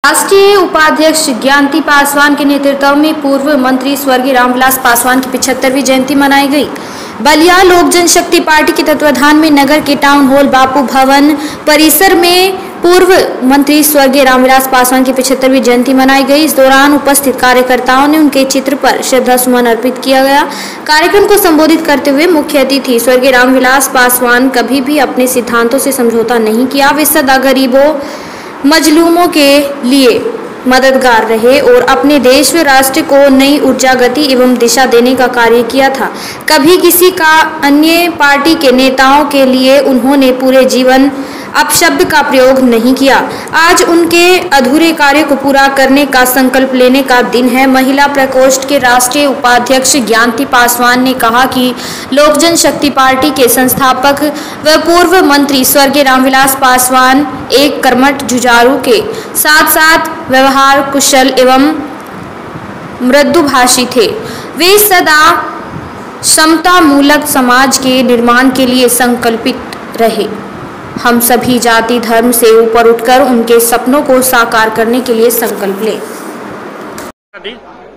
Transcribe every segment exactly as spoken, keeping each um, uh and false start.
राष्ट्रीय उपाध्यक्ष ज्ञानती पासवान के नेतृत्व में पूर्व मंत्री स्वर्गीय रामविलास पासवान की पिछहत्तरवीं जयंती मनाई गई। बलिया लोक जनशक्ति पार्टी के तत्वाधान में नगर के टाउन हॉल बापू भवन परिसर में पूर्व मंत्री स्वर्गीय रामविलास पासवान की पिछहत्तरवीं जयंती मनाई गई। इस दौरान उपस्थित कार्यकर्ताओं ने उनके चित्र पर श्रद्धा सुमन अर्पित किया गया। कार्यक्रम को संबोधित करते हुए मुख्य अतिथि स्वर्गीय रामविलास पासवान कभी भी अपने सिद्धांतों से समझौता नहीं किया। वे सदा गरीबों मजलूमों के लिए मददगार रहे और अपने देश व राष्ट्र को नई ऊर्जा, गति एवं दिशा देने का कार्य किया था। कभी किसी का अन्य पार्टी के नेताओं के लिए उन्होंने पूरे जीवन अपशब्द का प्रयोग नहीं किया। आज उनके अधूरे कार्य को पूरा करने का संकल्प लेने का दिन है। महिला प्रकोष्ठ के राष्ट्रीय उपाध्यक्ष ज्ञानती पासवान ने कहा कि लोक जनशक्ति पार्टी के संस्थापक व पूर्व मंत्री स्वर्गीय रामविलास पासवान एक कर्मठ जुझारू के साथ साथ व्यवहार कुशल एवं मृदुभाषी थे। वे सदा समतामूलक समाज के निर्माण के लिए संकल्पित रहे। हम सभी जाति धर्म से ऊपर उठकर उनके सपनों को साकार करने के लिए संकल्प लें। मैं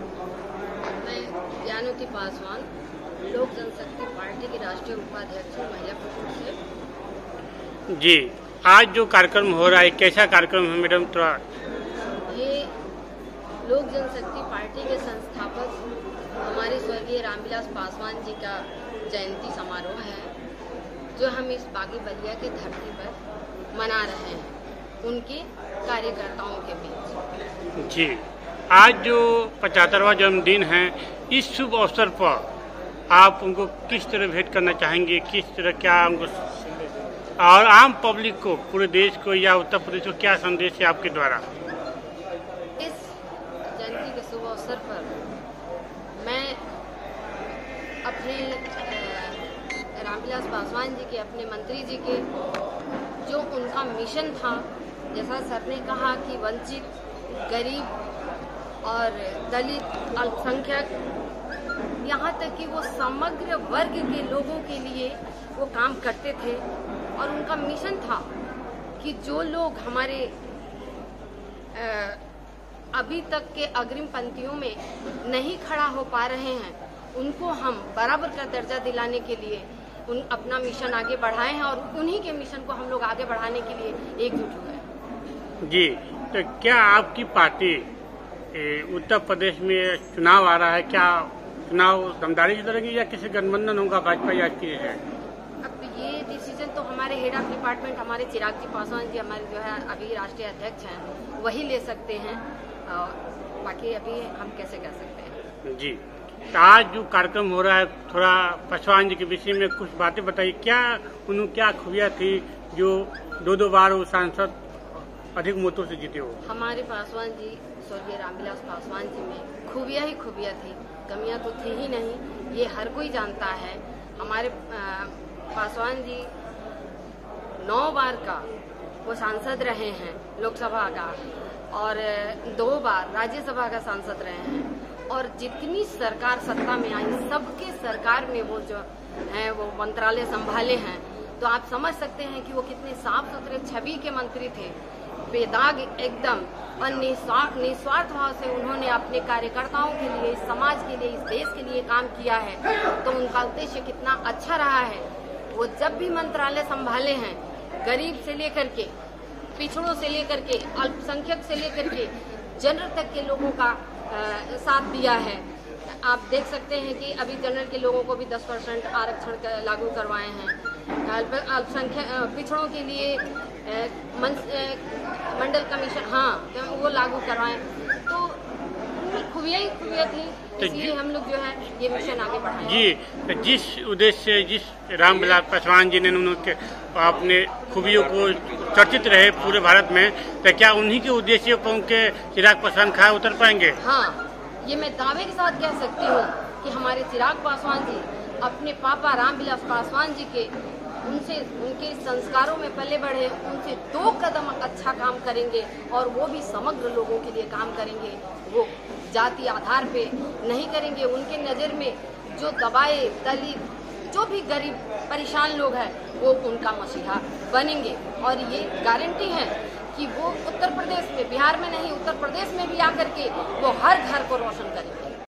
ज्ञानती पासवान लोक जनशक्ति पार्टी की राष्ट्रीय उपाध्यक्ष हूँ, महिला प्रकोष्ठ से। जी, आज जो कार्यक्रम हो रहा है कैसा कार्यक्रम है मैडम? थोड़ा ये लोक जनशक्ति पार्टी के संस्थापक हमारे स्वर्गीय रामविलास पासवान जी का जयंती समारोह है, जो हम इस बागी बलिया के धरती पर मना रहे हैं उनके कार्यकर्ताओं के बीच। जी, आज जो पचहत्तरवां जन्मदिन है, इस शुभ अवसर पर आप उनको किस तरह भेंट करना चाहेंगे? किस तरह क्या उनको और आम पब्लिक को, पूरे देश को या उत्तर प्रदेश को क्या संदेश है आपके द्वारा? इस जयंती के शुभ अवसर पर मैं अपने रामविलास पासवान जी के, अपने मंत्री जी के, जो उनका मिशन था, जैसा सर ने कहा कि वंचित, गरीब और दलित, अल्पसंख्यक, यहाँ तक कि वो समग्र वर्ग के लोगों के लिए वो काम करते थे। और उनका मिशन था कि जो लोग हमारे अभी तक के अग्रिम पंक्तियों में नहीं खड़ा हो पा रहे हैं, उनको हम बराबर का दर्जा दिलाने के लिए उन अपना मिशन आगे बढ़ाए हैं और उन्हीं के मिशन को हम लोग आगे बढ़ाने के लिए एकजुट हुए हैं। जी, तो क्या आपकी पार्टी उत्तर प्रदेश में चुनाव आ रहा है, क्या चुनाव दमदारी से लड़ेगी या किसी गठबंधन होगा भाजपा या की है? अब ये डिसीजन तो हमारे हेड ऑफ डिपार्टमेंट, हमारे चिराग जी पासवान जी, हमारे जो है अभी राष्ट्रीय अध्यक्ष हैं, वही ले सकते हैं। बाकी अभी हम कैसे कह सकते हैं। जी, तो आज जो कार्यक्रम हो रहा है, थोड़ा पासवान जी के विषय में कुछ बातें बताइए। क्या उन्होंने क्या खूबियाँ थी जो दो दो बार वो सांसद अधिक मतों से जीते हो? हमारे पासवान जी, स्वर्गीय रामविलास पासवान जी में खूबियाँ ही खूबियाँ थी, कमियाँ तो थी ही नहीं, ये हर कोई जानता है। हमारे पासवान जी नौ बार का वो सांसद रहे हैं लोकसभा का, और दो बार राज्यसभा का सांसद रहे हैं। और जितनी सरकार सत्ता में आई, सबके सरकार में वो जो हैं वो मंत्रालय संभाले हैं, तो आप समझ सकते हैं कि वो कितने साफ सुथरे छवि के मंत्री थे, बेदाग एकदम, और निस्वार्थ निस्वार्थ भाव से उन्होंने अपने कार्यकर्ताओं के लिए, इस समाज के लिए, इस देश के लिए काम किया है। तो उनका उद्देश्य कितना अच्छा रहा है। वो जब भी मंत्रालय संभाले हैं, गरीब से लेकर के, पिछड़ों से लेकर के, अल्पसंख्यक से लेकर के, जनरल तक के लोगों का आ, साथ दिया है। आप देख सकते हैं कि अभी जनरल के लोगों को भी दस परसेंट आरक्षण लागू करवाए हैं। अल्पसंख्यक पिछड़ों के लिए मंडल कमीशन, हाँ, वो लागू करवाए। तो खूबियाँ ही खूबियाँ थी, इसलिए हम लोग जो है ये मिशन आगे बढ़ाए। जी, तो जिस उद्देश्य से जिस रामविलास पासवान जी ने उन्होंने अपने खूबियों को चर्चित रहे पूरे भारत में, तो क्या उन्हीं के उद्देश्य पर उनके चिराग पासवान खा उतर पाएंगे? हाँ, ये मैं दावे के साथ कह सकती हूँ कि हमारे चिराग पासवान जी अपने पापा रामविलास पासवान जी के, उनसे, उनके संस्कारों में पले बढ़े, उनसे दो कदम अच्छा काम करेंगे और वो भी समग्र लोगों के लिए काम करेंगे। वो जाति आधार पे नहीं करेंगे। उनके नज़र में जो दबाए, दलित, जो भी गरीब परेशान लोग हैं, वो उनका मसीहा बनेंगे। और ये गारंटी है कि वो उत्तर प्रदेश में, बिहार में नहीं, उत्तर प्रदेश में भी आकर के वो हर घर को रोशन करेंगे।